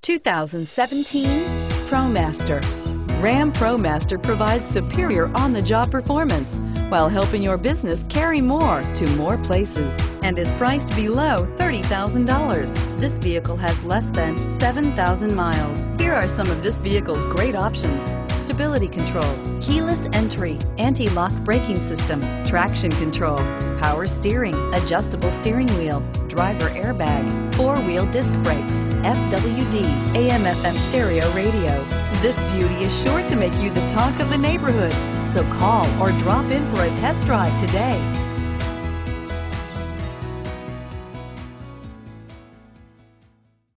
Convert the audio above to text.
2017 ProMaster. Ram ProMaster provides superior on-the-job performance while helping your business carry more to more places and is priced below $30,000. This vehicle has less than 7,000 miles. Here are some of this vehicle's great options: stability control, keyless entry, anti-lock braking system, traction control, power steering, adjustable steering wheel, driver airbag, four-wheel disc brakes, FWD, AM/FM stereo radio. This beauty is sure to make you the talk of the neighborhood. So call or drop in for a test drive today.